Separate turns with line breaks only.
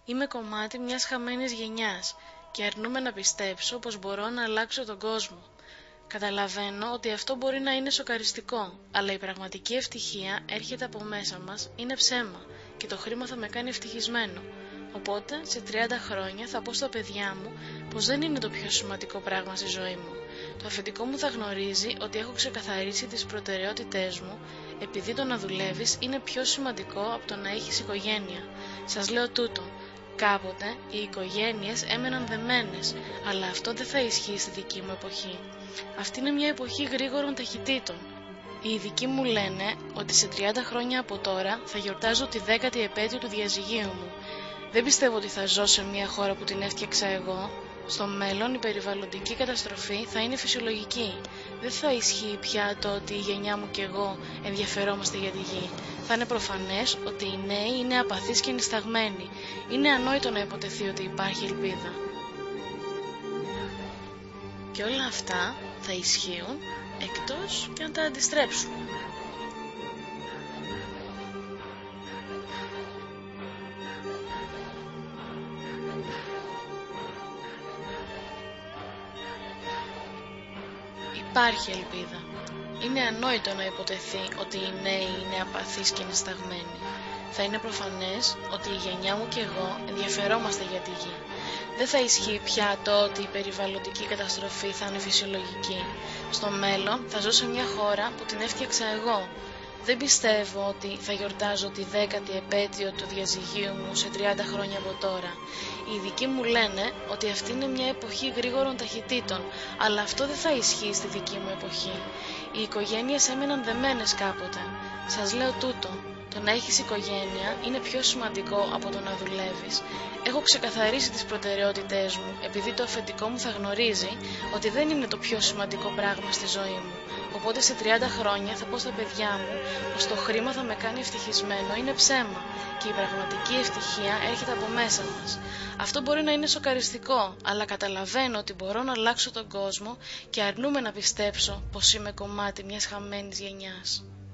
Είμαι κομμάτι μιας χαμένης γενιάς και αρνούμαι να πιστέψω πως μπορώ να αλλάξω τον κόσμο. Καταλαβαίνω ότι αυτό μπορεί να είναι σοκαριστικό, αλλά η πραγματική ευτυχία έρχεται από μέσα μας, είναι ψέμα και το χρήμα θα με κάνει ευτυχισμένο. Οπότε, σε 30 χρόνια θα πω στα παιδιά μου πως δεν είναι το πιο σημαντικό πράγμα στη ζωή μου. Το αφεντικό μου θα γνωρίζει ότι έχω ξεκαθαρίσει τις προτεραιότητές μου, επειδή το να δουλεύεις είναι πιο σημαντικό από το να έχεις οικογένεια. Σας λέω τούτο. Κάποτε οι οικογένειες έμεναν δεμένες, αλλά αυτό δεν θα ισχύει στη δική μου εποχή. Αυτή είναι μια εποχή γρήγορων ταχυτήτων. Οι ειδικοί μου λένε ότι σε 30 χρόνια από τώρα θα γιορτάζω τη 10η επέτειο του διαζυγίου μου. Δεν πιστεύω ότι θα ζω σε μια χώρα που την έφτιαξα εγώ. Στο μέλλον η περιβαλλοντική καταστροφή θα είναι φυσιολογική. Δεν θα ισχύει πια το ότι η γενιά μου και εγώ ενδιαφερόμαστε για τη γη. Θα είναι προφανές ότι οι νέοι είναι απαθείς και νησταγμένοι. Είναι ανόητο να υποτεθεί ότι υπάρχει ελπίδα. Και όλα αυτά θα ισχύουν εκτός και αν τα αντιστρέψουμε. Υπάρχει ελπίδα. Είναι ανόητο να υποτεθεί ότι οι νέοι είναι απαθείς και νησταγμένοι. Θα είναι προφανές ότι η γενιά μου και εγώ ενδιαφερόμαστε για τη γη. Δεν θα ισχύει πια το ότι η περιβαλλοντική καταστροφή θα είναι φυσιολογική. Στο μέλλον θα ζω σε μια χώρα που την έφτιαξα εγώ. Δεν πιστεύω ότι θα γιορτάζω τη 10η επέτειο του διαζυγίου μου σε 30 χρόνια από τώρα. Οι ειδικοί μου λένε ότι αυτή είναι μια εποχή γρήγορων ταχυτήτων, αλλά αυτό δεν θα ισχύει στη δική μου εποχή. Οι οικογένειες έμεναν δεμένες κάποτε. Σας λέω τούτο. Το να έχεις οικογένεια είναι πιο σημαντικό από το να δουλεύεις. Έχω ξεκαθαρίσει τις προτεραιότητές μου, επειδή το αφεντικό μου θα γνωρίζει ότι δεν είναι το πιο σημαντικό πράγμα στη ζωή μου. Οπότε σε 30 χρόνια θα πω στα παιδιά μου πως το χρήμα θα με κάνει ευτυχισμένο είναι ψέμα και η πραγματική ευτυχία έρχεται από μέσα μας. Αυτό μπορεί να είναι σοκαριστικό, αλλά καταλαβαίνω ότι μπορώ να αλλάξω τον κόσμο και αρνούμαι να πιστέψω πως είμαι κομμάτι μιας χαμένης γενιάς.